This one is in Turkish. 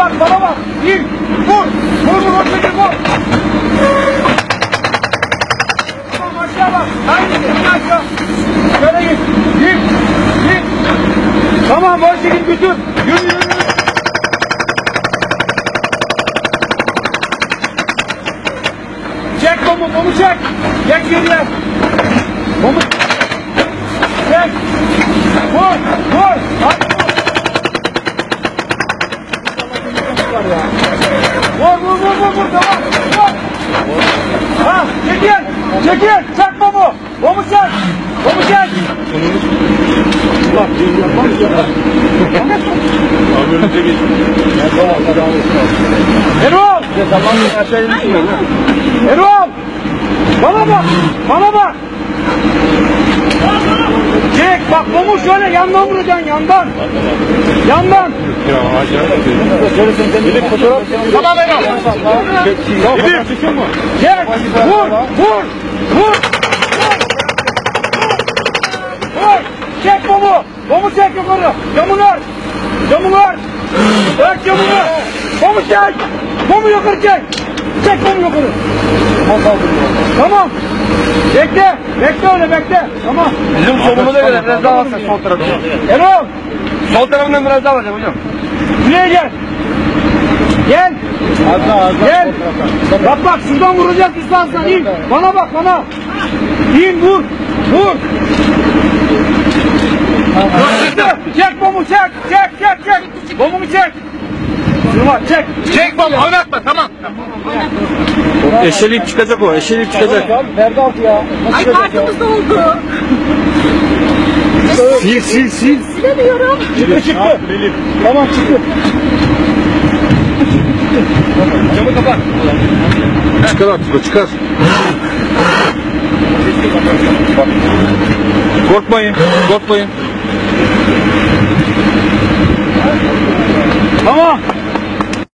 bana bak. İn, vur. Vur, çekil, vur. Tamam, aşağı bak. Haydi, in aşağı. Şöyle git. Git. Tamam, boş çekil, götür. Yürü. Çek bomu çek. Çek geriye. Bomu. Çek. Vur. Hadi vur. Vur. Tamam. Vur. Ha, çekil. Çek bomu. Bomu çek. Bak, yapmaz ya. Abi önümüze geç. Erol! Erol! Bana bak! Çek, bak bomu şöyle yandan vuracaksın, yandan. Ya aşağıda. Gidip fotoğraf. Tamam Erol. Gidip. Çek, vur. Çek bomu. Bomu çek yukarı. Camını ör. Bırak camını. Bomu çek. Bomu yukarı çek. Çek bomu yukarı. Tamam. Bekle öyle. Tamam. Bizim solumuza göre biraz daha alsak sol tarafına. Erol. Sol tarafından biraz daha alacağım hocam. Buraya gel. Gel. Gel. Bak şuradan vuracak distansdan in. Bana bak. İn vur. Çek bomu çek. Bomumu çek. Şuna çek. Çek baba oynatma tamam. Eşeleyip çıkacak o. Perde altı ya. Ay kartımız doldu. Sil. Silemiyorum. Çıktı. Tamam çıktı. Camı kapat. Çıkar artık çıkar. Korkmayın. Tamam.